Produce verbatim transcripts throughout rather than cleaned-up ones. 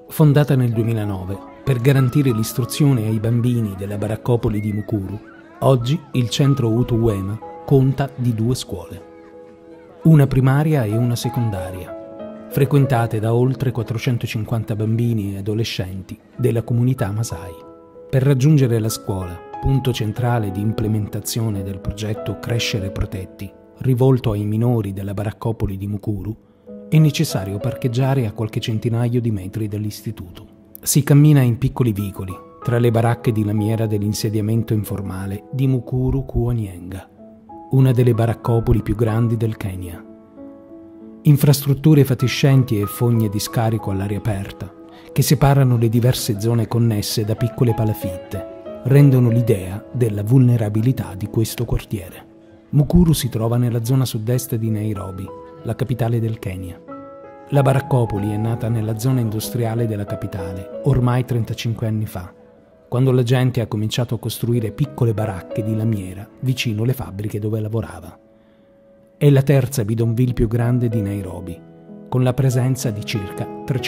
Fondata nel duemilanove per garantire l'istruzione ai bambini della baraccopoli di Mukuru, oggi il centro Utu Wema conta di due scuole, una primaria e una secondaria, frequentate da oltre quattrocentocinquanta bambini e adolescenti della comunità Masai. Per raggiungere la scuola, punto centrale di implementazione del progetto Crescere Protetti, rivolto ai minori della baraccopoli di Mukuru, è necessario parcheggiare a qualche centinaio di metri dall'istituto. Si cammina in piccoli vicoli, tra le baracche di lamiera dell'insediamento informale di Mukuru Kuonyenga, una delle baraccopoli più grandi del Kenya. Infrastrutture fatiscenti e fogne di scarico all'aria aperta, che separano le diverse zone connesse da piccole palafitte, rendono l'idea della vulnerabilità di questo quartiere. Mukuru si trova nella zona sud-est di Nairobi, la capitale del Kenya. La baraccopoli è nata nella zona industriale della capitale, ormai trentacinque anni fa, quando la gente ha cominciato a costruire piccole baracche di lamiera vicino alle fabbriche dove lavorava. È la terza bidonville più grande di Nairobi, con la presenza di circa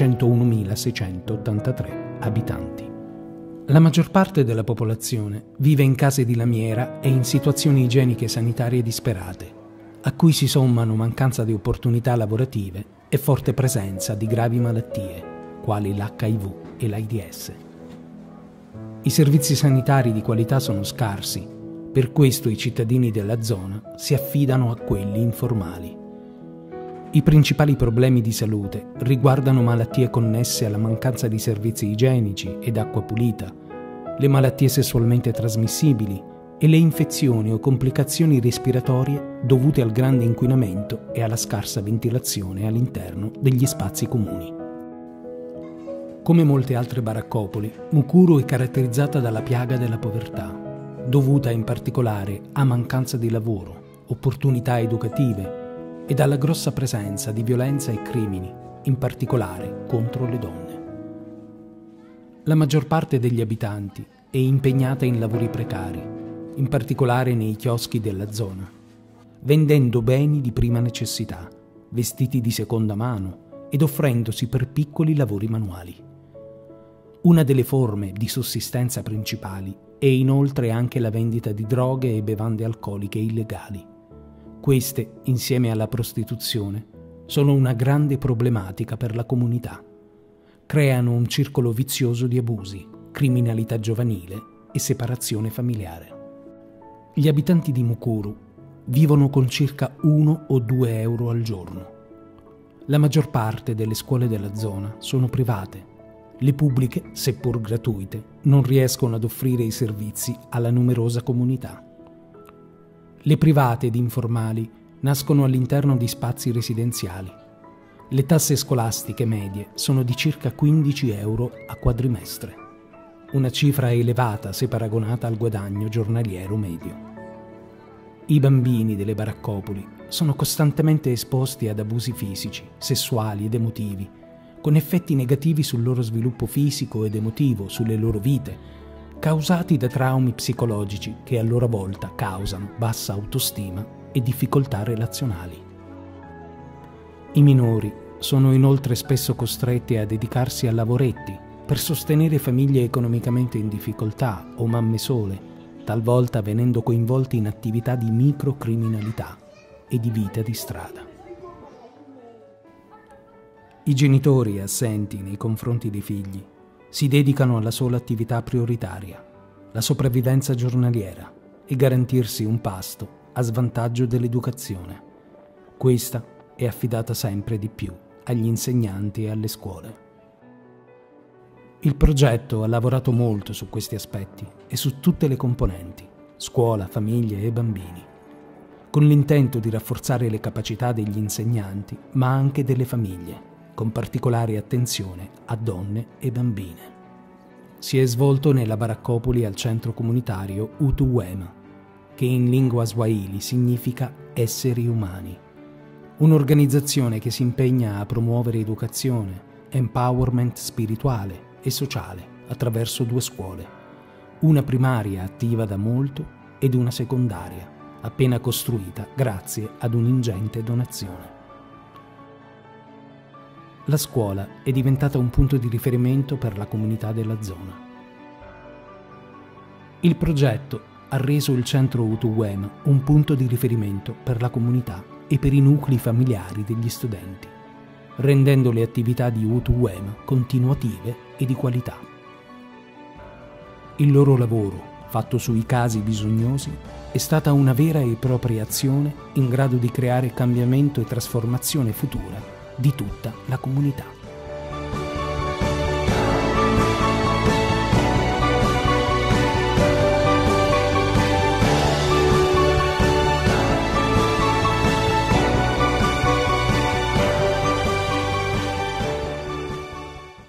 trecentounomilaseicentottantatré abitanti. La maggior parte della popolazione vive in case di lamiera e in situazioni igieniche e sanitarie disperate, a cui si sommano mancanza di opportunità lavorative e forte presenza di gravi malattie, quali l'H I V e l'AIDS. I servizi sanitari di qualità sono scarsi, per questo i cittadini della zona si affidano a quelli informali. I principali problemi di salute riguardano malattie connesse alla mancanza di servizi igienici ed acqua pulita, le malattie sessualmente trasmissibili e le infezioni o complicazioni respiratorie dovute al grande inquinamento e alla scarsa ventilazione all'interno degli spazi comuni. Come molte altre baraccopoli, Mukuru è caratterizzata dalla piaga della povertà, dovuta in particolare a mancanza di lavoro, opportunità educative e dalla grossa presenza di violenza e crimini, in particolare contro le donne. La maggior parte degli abitanti è impegnata in lavori precari, in particolare nei chioschi della zona, vendendo beni di prima necessità, vestiti di seconda mano ed offrendosi per piccoli lavori manuali. Una delle forme di sussistenza principali è inoltre anche la vendita di droghe e bevande alcoliche illegali. Queste, insieme alla prostituzione, sono una grande problematica per la comunità. Creano un circolo vizioso di abusi, criminalità giovanile e separazione familiare. Gli abitanti di Mukuru vivono con circa uno o due euro al giorno. La maggior parte delle scuole della zona sono private. Le pubbliche, seppur gratuite, non riescono ad offrire i servizi alla numerosa comunità. Le private ed informali nascono all'interno di spazi residenziali. Le tasse scolastiche medie sono di circa quindici euro a quadrimestre, una cifra elevata se paragonata al guadagno giornaliero medio. I bambini delle baraccopoli sono costantemente esposti ad abusi fisici, sessuali ed emotivi, con effetti negativi sul loro sviluppo fisico ed emotivo, sulle loro vite, causati da traumi psicologici che a loro volta causano bassa autostima e difficoltà relazionali. I minori sono inoltre spesso costretti a dedicarsi a lavoretti per sostenere famiglie economicamente in difficoltà o mamme sole, talvolta venendo coinvolti in attività di microcriminalità e di vita di strada. I genitori assenti nei confronti dei figli si dedicano alla sola attività prioritaria, la sopravvivenza giornaliera e garantirsi un pasto a svantaggio dell'educazione. Questa è affidata sempre di più agli insegnanti e alle scuole. Il progetto ha lavorato molto su questi aspetti e su tutte le componenti, scuola, famiglie e bambini, con l'intento di rafforzare le capacità degli insegnanti, ma anche delle famiglie, con particolare attenzione a donne e bambine. Si è svolto nella baraccopoli al centro comunitario Utu Wema, che in lingua swahili significa esseri umani, un'organizzazione che si impegna a promuovere educazione, empowerment spirituale e sociale attraverso due scuole, una primaria attiva da molto ed una secondaria, appena costruita grazie ad un'ingente donazione. la scuola è diventata un punto di riferimento per la comunità della zona. Il progetto ha reso il centro Hutu Wema un punto di riferimento per la comunità e per i nuclei familiari degli studenti, rendendo le attività di Hutu Wema continuative e di qualità. Il loro lavoro, fatto sui casi bisognosi, è stata una vera e propria azione in grado di creare cambiamento e trasformazione futura di tutta la comunità.